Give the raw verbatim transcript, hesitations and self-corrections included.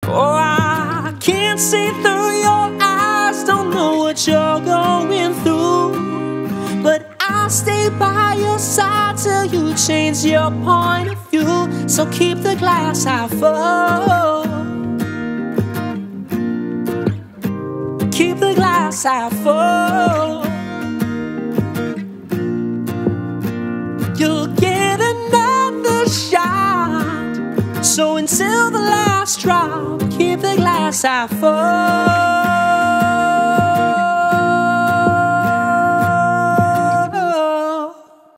Oh, I can't see through your eyes, don't know what you're going through, but I'll stay by your side till you change your point of view. So keep the glass half full, keep the glass half full. You'll get another shot, so until the last drop, keep the glass half full.